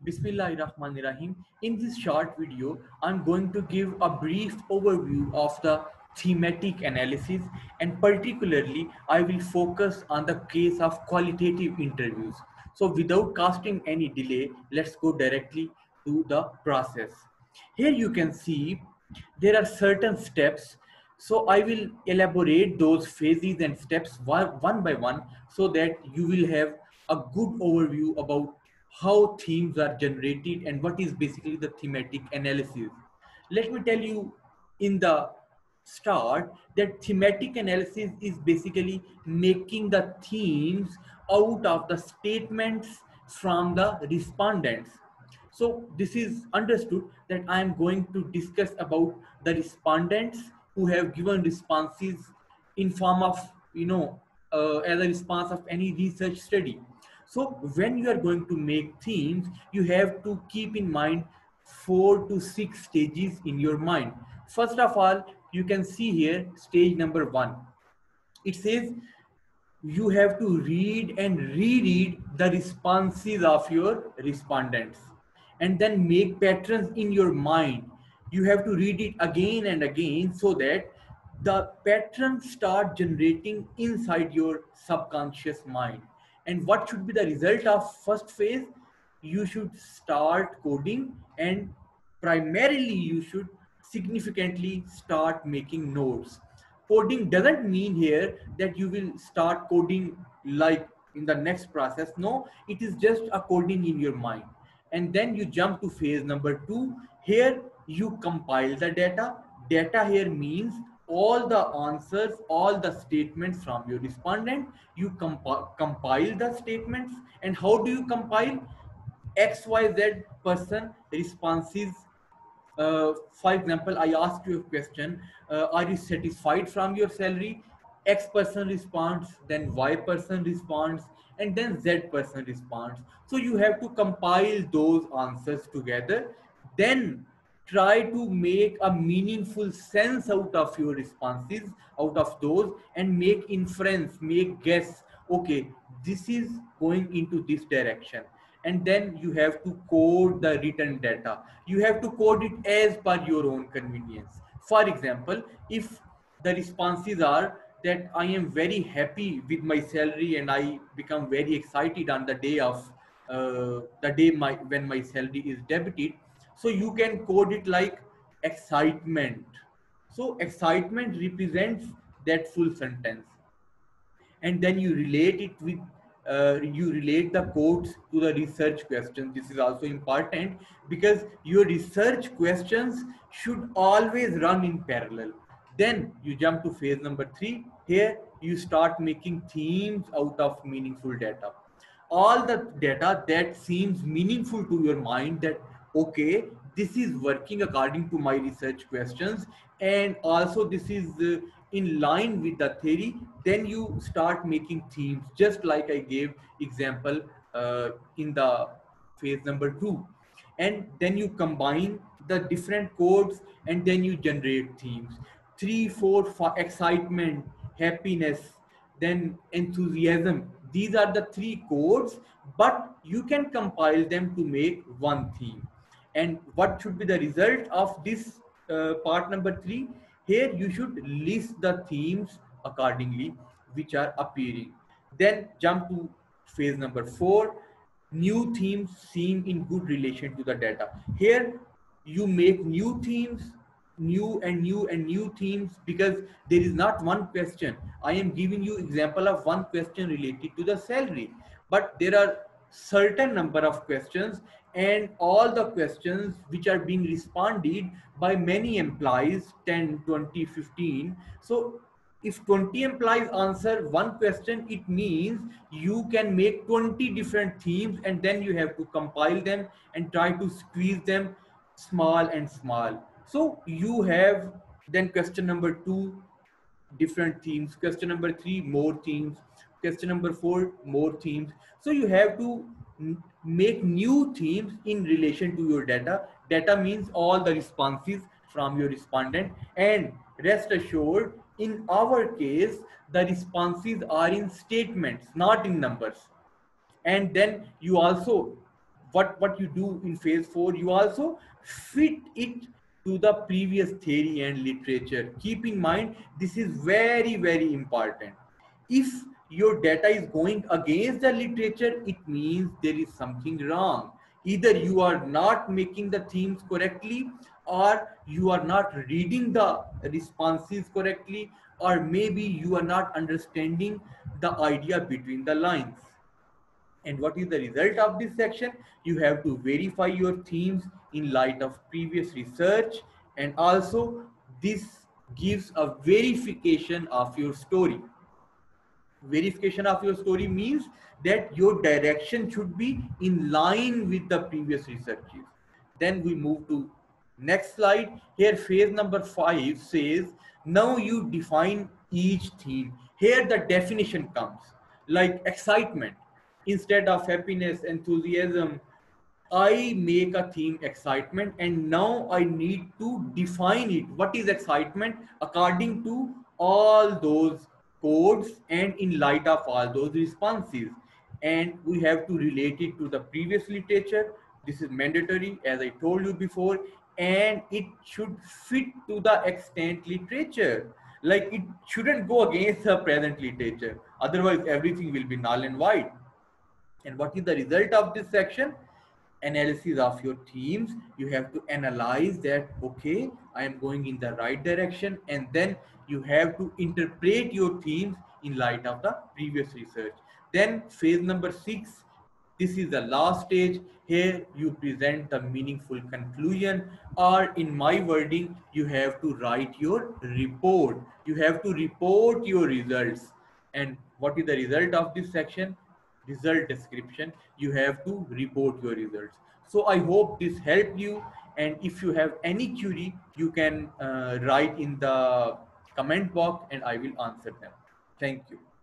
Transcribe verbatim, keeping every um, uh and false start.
Bismillahirrahmanirrahim. In this short video, I'm going to give a brief overview of the thematic analysis, and particularly I will focus on the case of qualitative interviews. So without casting any delay, let's go directly to the process. Here you can see there are certain steps. So I will elaborate those phases and steps one, one by one so that you will have a good overview about how themes are generated and what is basically the thematic analysis. Let me tell you in the start that thematic analysis is basically making the themes out of the statements from the respondents. So this is understood that I am going to discuss about the respondents who have given responses in form of, you know, uh, as a response of any research study. So when you are going to make themes, you have to keep in mind four to six stages in your mind. First of all, you can see here stage number one. It says you have to read and reread the responses of your respondents and then make patterns in your mind. You have to read it again and again so that the patterns start generating inside your subconscious mind. And what should be the result of first phase? You should start coding, and primarily you should significantly start making notes. Coding doesn't mean here that you will start coding like in the next process. No, it is just a coding in your mind. And then you jump to phase number two. Here you compile the data. Data here means all the answers, all the statements from your respondent. You comp- compile the statements. And how do you compile? X Y Z person responses. Uh, for example, I asked you a question, uh, are you satisfied from your salary? X person responds, then Y person responds, and then Z person responds. So you have to compile those answers together, then try to make a meaningful sense out of your responses, out of those, and make inference, make guess. Okay, this is going into this direction. And then you have to code the written data. You have to code it as per your own convenience. For example, if the responses are that I am very happy with my salary and I become very excited on the day of uh, the day my when my salary is debited, so you can code it like excitement. So excitement represents that full sentence, and then you relate it with uh, you relate the quotes to the research questions. This is also important because your research questions should always run in parallel. Then you jump to phase number three. Here you start making themes out of meaningful data, all the data that seems meaningful to your mind, that okay, this is working according to my research questions, and also this is uh, in line with the theory. Then you start making themes, just like I gave example uh, in the phase number two. And then you combine the different codes, and then you generate themes. Three, four, five: excitement, happiness, then enthusiasm. These are the three codes, but you can compile them to make one theme. And what should be the result of this uh, part number three? Here you should list the themes accordingly which are appearing. Then jump to phase number four: new themes seen in good relation to the data. Here you make new themes, new and new and new themes, because there is not one question. I am giving you example of one question related to the salary, but there are certain number of questions, and all the questions which are being responded by many employees, ten, twenty, fifteen. So if twenty employees answer one question, it means you can make twenty different themes, and then you have to compile them and try to squeeze them small and small. So you have then question number two, different themes. Question number three, more themes. Question number four, more themes. So you have to make new themes in relation to your data. Data means all the responses from your respondent, and rest assured, in our case, the responses are in statements, not in numbers. And then you also, what what you do in phase four, you also fit it to the previous theory and literature. Keep in mind, this is very, very important. If your data is going against the literature, it means there is something wrong. Either you are not making the themes correctly, or you are not reading the responses correctly, or maybe you are not understanding the idea between the lines. And what is the result of this section? You have to verify your themes in light of previous research, and also this gives a verification of your story. Verification of your story means that your direction should be in line with the previous researches. Then we move to next slide. Here phase number five says, now you define each theme. Here the definition comes, like excitement. Instead of happiness, enthusiasm, I make a theme excitement, and now I need to define it. What is excitement according to all those codes and in light of all those responses? And we have to relate it to the previous literature. This is mandatory, as I told you before, and it should fit to the extant literature. Like, it shouldn't go against the present literature. Otherwise, everything will be null and void. And what is the result of this section? Analysis of your themes. You have to analyze that, okay, I am going in the right direction, and then you have to interpret your themes in light of the previous research. Then phase number six, this is the last stage. Here you present the meaningful conclusion, or in my wording, you have to write your report. You have to report your results. And what is the result of this section? Result description. You have to report your results. So I hope this helped you, and if you have any query, you can uh, write in the comment box and I will answer them. Thank you.